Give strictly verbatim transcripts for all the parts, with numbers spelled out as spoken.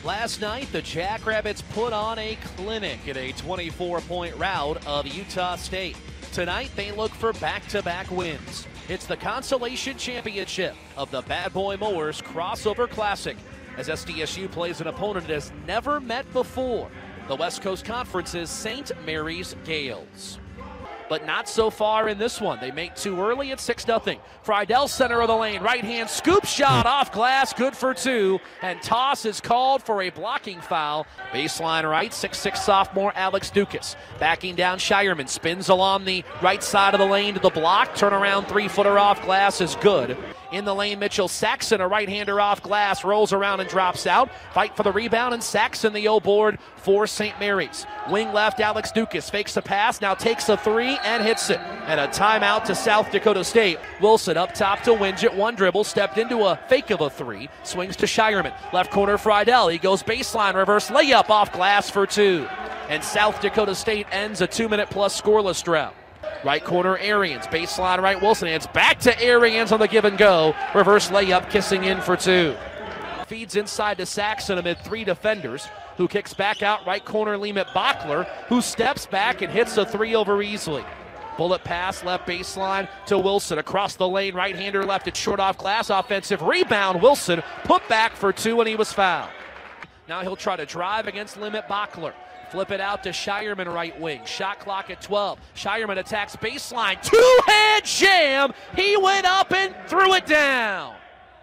Last night, the Jackrabbits put on a clinic in a twenty-four point rout of Utah State. Tonight, they look for back-to-back wins. It's the consolation championship of the Bad Boy Mowers Crossover Classic, as S D S U plays an opponent it has never met before, the West Coast Conference's Saint Mary's Gales. But not so far in this one. They make two early at six nothing. Friedel, center of the lane, right hand scoop shot off glass, good for two, and toss is called for a blocking foul. Baseline right, six six sophomore Alex Dukas. Backing down Shireman, spins along the right side of the lane to the block, turnaround three-footer off glass is good. In the lane, Mitchell Saxon, a right-hander off glass, rolls around and drops out. Fight for the rebound, and Saxon the O-board for Saint Mary's. Wing left, Alex Dukas fakes a pass, now takes a three and hits it. And a timeout to South Dakota State. Wilson up top to Winget, one dribble, stepped into a fake of a three, swings to Shireman. Left corner, Friedel, he goes baseline, reverse layup off glass for two. And South Dakota State ends a two-minute plus scoreless drought. Right corner, Arians. Baseline right, Wilson. And it's back to Arians on the give and go. Reverse layup, kissing in for two. Feeds inside to Saxon amid three defenders, who kicks back out right corner, Lemet Bachler, who steps back and hits a three over easily. Bullet pass, left baseline to Wilson. Across the lane, right-hander left it short off glass. Offensive rebound, Wilson put back for two, and he was fouled. Now he'll try to drive against Lemet Bachler. Flip it out to Shireman, right wing. Shot clock at twelve. Shireman attacks baseline. Two-hand jam. He went up and threw it down.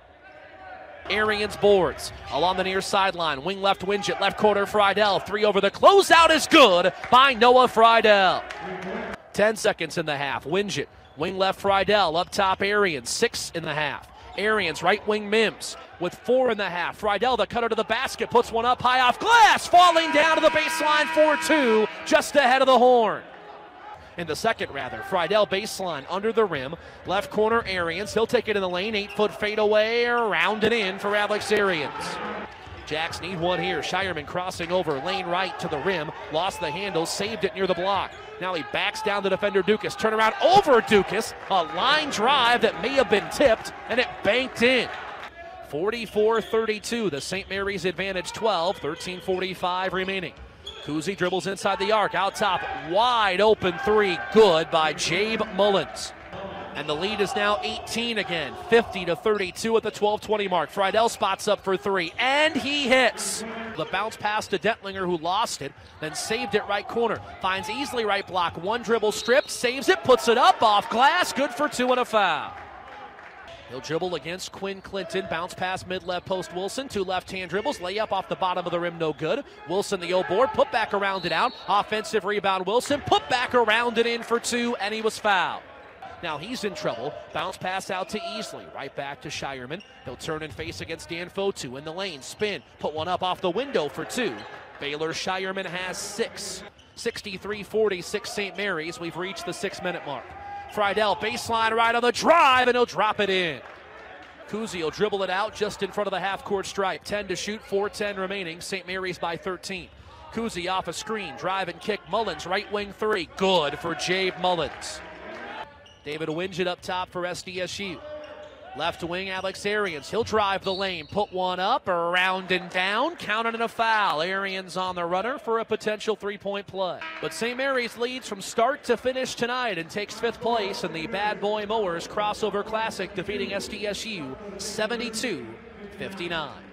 Arians boards along the near sideline. Wing left, Winget. Left corner, Friedel. Three over the closeout is good by Noah Friedel. Ten seconds in the half. Winget. Wing left, Friedel. Up top, Arians. Six in the half. Arians, right wing, Mims with four in the half. Friedel, the cutter to the basket, puts one up high off glass, falling down to the baseline for two, just ahead of the horn. In the second, rather, Friedel baseline under the rim. Left corner, Arians. He'll take it in the lane. Eight-foot fadeaway, around and in for Alex Arians. Jacks need one here. Shireman crossing over, lane right to the rim. Lost the handle, saved it near the block. Now he backs down the defender Dukas. Turnaround over Dukas. A line drive that may have been tipped, and it banked in. forty-four thirty-two, the Saint Mary's advantage twelve, thirteen forty-five remaining. Kuzi dribbles inside the arc, out top, wide open three, good by Jabe Mullins. And the lead is now eighteen again, fifty to thirty-two at the twelve twenty mark. Friedel spots up for three, and he hits. The bounce pass to Dentlinger, who lost it, then saved it right corner. Finds easily right block, one dribble stripped, saves it, puts it up off glass, good for two and a foul. He'll dribble against Quinn Clinton. Bounce pass mid-left post Wilson. Two left-hand dribbles. Layup off the bottom of the rim, no good. Wilson the O-board. Put back around it out. Offensive rebound Wilson. Put back around it in for two, and he was fouled. Now he's in trouble. Bounce pass out to Easley. Right back to Shireman. He'll turn and face against Dan Fotu in the lane. Spin. Put one up off the window for two. Baylor Shireman has six. sixty-three forty-six Saint Mary's. We've reached the six-minute mark. Friedel, baseline right on the drive, and he'll drop it in. Kuzi will dribble it out just in front of the half-court stripe. ten to shoot, four ten remaining. Saint Mary's by thirteen. Kuzi off a screen, drive and kick. Mullins, right wing three. Good for Jabe Mullins. David Winget up top for S D S U. Left wing, Alex Arians. He'll drive the lane, put one up, around and down, counted in a foul. Arians on the runner for a potential three-point play. But Saint Mary's leads from start to finish tonight and takes fifth place in the Bad Boy Mowers Crossover Classic, defeating S D S U seventy-two fifty-nine.